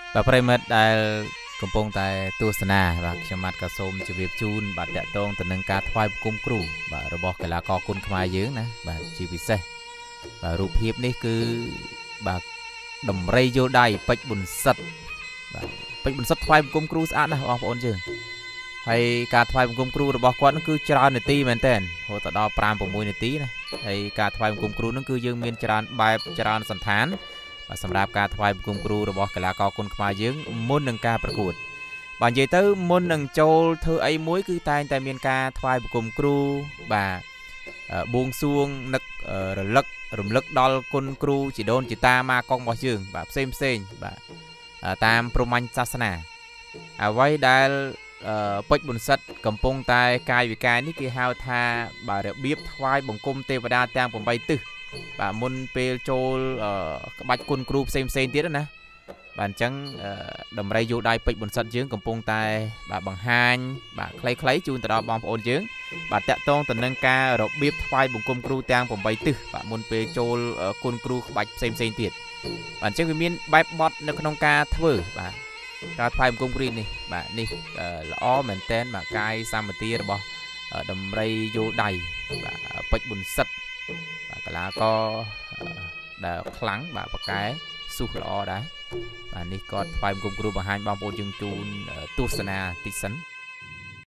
bà phải mất đại công pong tại tu sân à bà xem mặt cả xôm chỉ việc chun bà tẹt tông từ nâng cá thoai cung cừu bà rồi bỏ cái lá cò côn khai dướng nè bà chỉ vì xe bà rụp hiệp ní cứ bà đầm rây vô đài bạch bùn sắt thoai cung cừu sẵn nè ông ôn chưa hay cá thoai cung cừu rồi bỏ quát nó cứ tràn nửa tí men tên hồi tao đo pram của mùi nửa tí nè hay cá thoai cung cừu nó cứ dương miên tràn bài tràn sẵn thán vàสำหรับการถวายบุญครูរបស់កីឡាករគុនខ្មែរយើងមុននឹងការប្រកួតបាទនិយាយទៅមុននឹងចូលធ្វើអីមួយគឺតែងតែមានការថ្វាយបង្គំគ្រូបាទបួងសួងនឹករលឹករំលឹកដល់គុណគ្រូជីដូនជីតាម៉ាកងរបស់យើងបាទផ្សេងបាទតាមព្រហ្មញ្ញសាសនាអ្វីដែលពេជ្របុណ្យសិទ្ធកំពុងតែកាយវិការនេះគេហៅថាបាទរបៀបថ្វាយបង្គំទេវតាទាំង8ទិសបាទមុនពេលចូលក្បាច់គុណគ្រូផ្សេងទៀតណាបាទអញ្ចឹងតម្រៃយោដៃពេជ្របុណ្យសិទ្ធយើងកំពុងតែបាទបង្ហាញបាទខ្លីៗជូនទៅដល់បងប្អូនយើងបាទតាក់ទងទៅនឹងការរបៀបថ្វាយបង្គំគ្រូទាំង8ទិសបាទមុនពេលចូលគុណគ្រូក្បាច់ផ្សេងទៀតបាទអញ្ចឹងវាមានបែបបត់នៅក្នុងការធ្វើបាទការថ្វាយបង្គំគ្រូនេះបាទនេះល្អមែនតែនបាទកាយសម្បទារបស់តម្រៃយោដៃបាទពេជ្របុណ្យសិទ្ធបាទកីឡាករដែលខ្លាំងបាទប៉កែស៊ូល្អដែរបាទនេះក៏ថ្វាយបង្គំគ្រូបង្ហាញបងប្អូនយើងជូនទស្សនាតិចសិន